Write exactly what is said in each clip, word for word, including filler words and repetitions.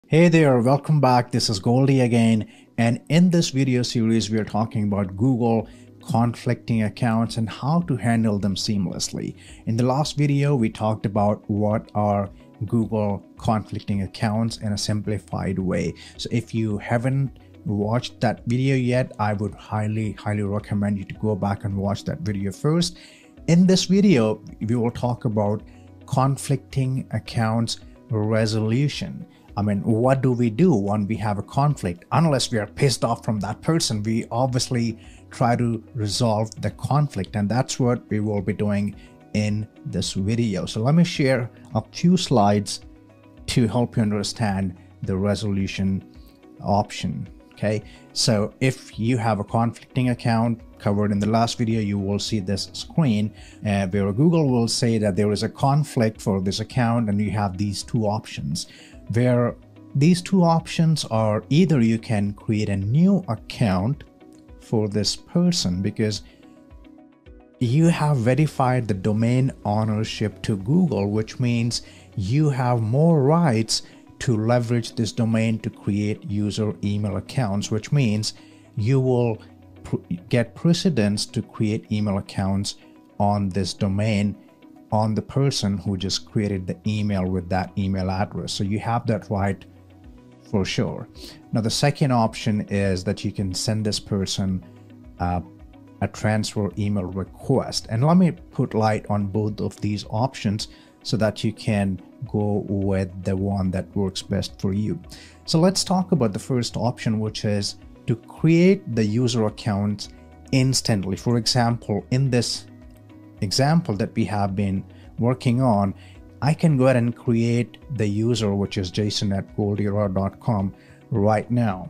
Hey there, welcome back. This is Goldie again. And in this video series, we are talking about Google conflicting accounts and how to handle them seamlessly. In the last video, we talked about what are Google conflicting accounts in a simplified way. So if you haven't watched that video yet, I would highly, highly recommend you to go back and watch that video first. In this video, we will talk about conflicting accounts resolution. I mean, what do we do when we have a conflict? Unless we are pissed off from that person, we obviously try to resolve the conflict, and that's what we will be doing in this video. So let me share a few slides to help you understand the resolution option. Okay, so if you have a conflicting account covered in the last video, you will see this screen uh, where Google will say that there is a conflict for this account, and you have these two options, where these two options are either you can create a new account for this person because you have verified the domain ownership to Google, which means you have more rights to leverage this domain to create user email accounts, which means you will pr get precedence to create email accounts on this domain on the person who just created the email with that email address. So you have that right for sure. Now, the second option is that you can send this person uh, a transfer email request. And let me put light on both of these options so that you can go with the one that works best for you. So let's talk about the first option, which is to create the user accounts instantly. For example, in this example that we have been working on, I can go ahead and create the user, which is jason at goldiera dot com right now.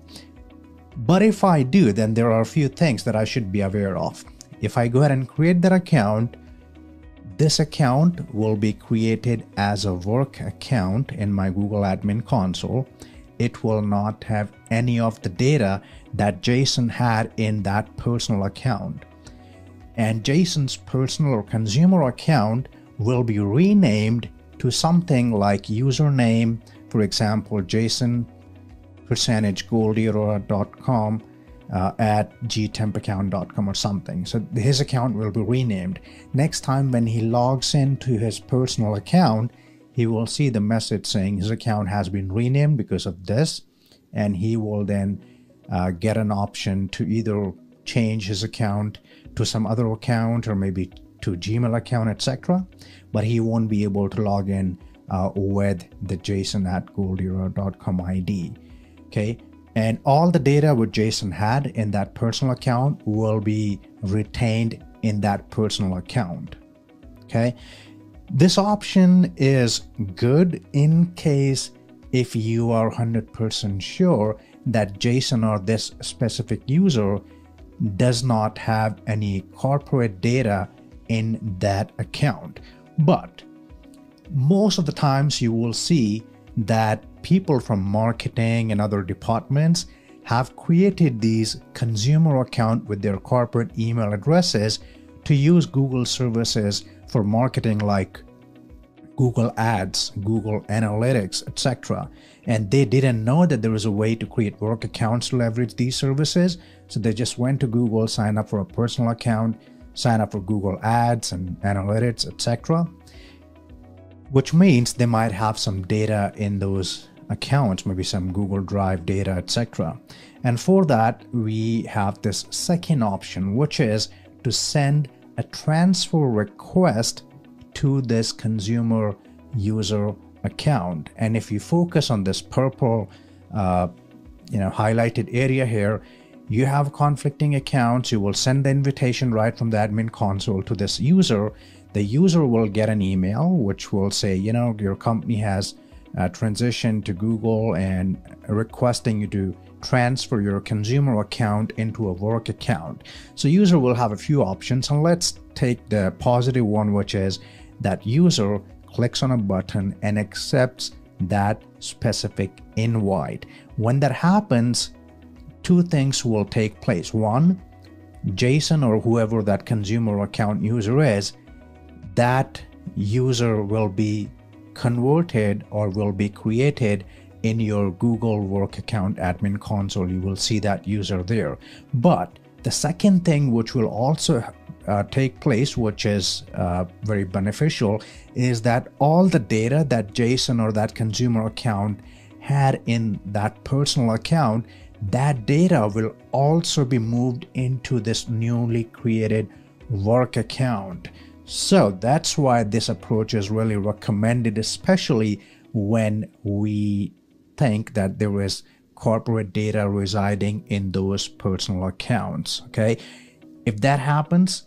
But if I do, then there are a few things that I should be aware of. If I go ahead and create that account, this account will be created as a work account in my Google Admin Console. It will not have any of the data that Jason had in that personal account. And Jason's personal or consumer account will be renamed to something like username, for example, jason percentage goldiera dot com uh, at g temp account dot com or something. So his account will be renamed. Next time when he logs into his personal account, he will see the message saying his account has been renamed because of this, and he will then uh, get an option to either change his account to some other account or maybe to Gmail account, et cetera. But he won't be able to log in uh, with the jason at goldiera dot com I D. Okay, and all the data what Jason had in that personal account will be retained in that personal account. Okay, this option is good in case if you are one hundred percent sure that Jason or this specific user does not have any corporate data in that account. But most of the times you will see that people from marketing and other departments have created these consumer account with their corporate email addresses to use Google services for marketing like Google Ads, Google Analytics, et cetera. And they didn't know that there was a way to create work accounts to leverage these services. So they just went to Google, signed up for a personal account, sign up for Google Ads and Analytics, et cetera. Which means they might have some data in those accounts, maybe some Google Drive data, et cetera. And for that, we have this second option, which is to send a transfer request to this consumer user account. And if you focus on this purple, uh, you know, highlighted area here, you have conflicting accounts. You will send the invitation right from the admin console to this user. The user will get an email which will say, you know, your company has uh, transitioned to Google and requesting you to transfer your consumer account into a work account. So user will have a few options, and let's take the positive one, which is that user clicks on a button and accepts that specific invite. When that happens, two things will take place. One, Jason or whoever that consumer account user is, that user will be converted or will be created in your Google Work Account admin console, you will see that user there. But the second thing which will also uh, take place, which is uh, very beneficial, is that all the data that Jason or that consumer account had in that personal account, that data will also be moved into this newly created work account. So that's why this approach is really recommended, especially when we think that there is corporate data residing in those personal accounts. Okay, if that happens,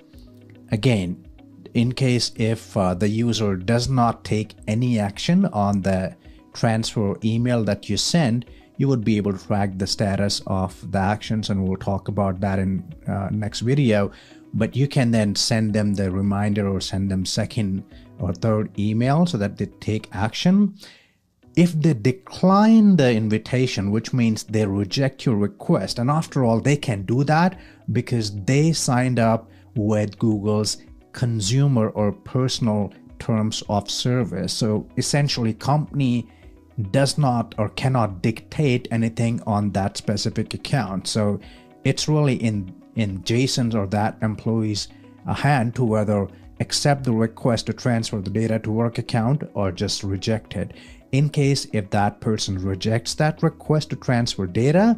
again, in case if uh, the user does not take any action on the transfer email that you send, you would be able to track the status of the actions, and we'll talk about that in uh, next video. But you can then send them the reminder or send them second or third email so that they take action. If they decline the invitation, which means they reject your request, and after all, they can do that because they signed up with Google's consumer or personal terms of service. So essentially, company does not or cannot dictate anything on that specific account. So it's really in in Jason's or that employee's uh, hand to whether accept the request to transfer the data to work account or just reject it. In case if that person rejects that request to transfer data,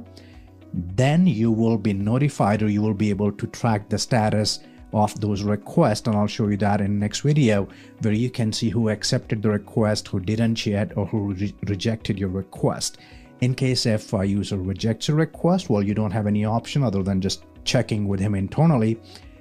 then you will be notified, or you will be able to track the status of those requests, and I'll show you that in next video, where you can see who accepted the request, who didn't yet, or who re rejected your request. In case if a user rejects a request, well, you don't have any option other than just checking with him internally.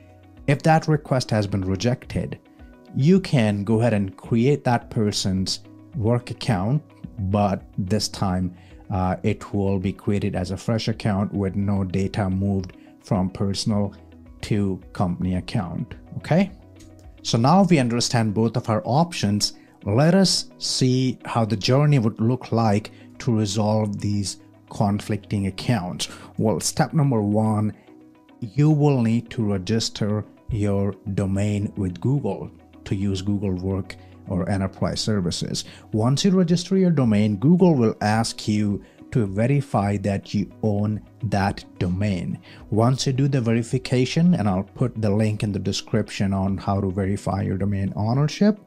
If that request has been rejected, you can go ahead and create that person's work account, but this time uh, it will be created as a fresh account with no data moved from personal to company account. Okay, so now we understand both of our options. Let us see how the journey would look like to resolve these conflicting accounts. Well, step number one, you will need to register your domain with Google to use Google Work or Enterprise Services. Once you register your domain, Google will ask you to verify that you own that domain. Once you do the verification, and I'll put the link in the description on how to verify your domain ownership,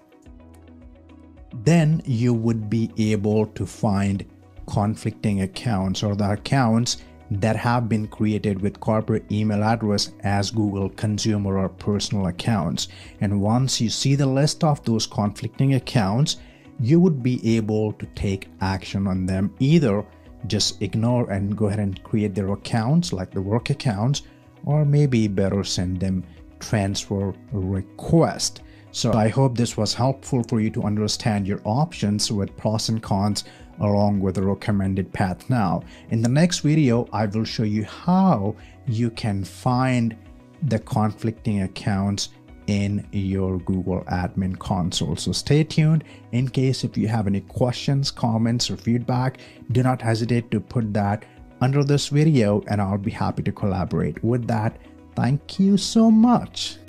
then you would be able to find conflicting accounts, or the accounts that have been created with corporate email address as Google consumer or personal accounts. And once you see the list of those conflicting accounts, you would be able to take action on them. Either just ignore and go ahead and create their accounts like the work accounts, or maybe better send them transfer request. So I hope this was helpful for you to understand your options with pros and cons along with the recommended path. Now in the next video, I will show you how you can find the conflicting accounts in your Google admin console. So stay tuned. In case if you have any questions, comments, or feedback, do not hesitate to put that under this video and I'll be happy to collaborate. With that, thank you so much.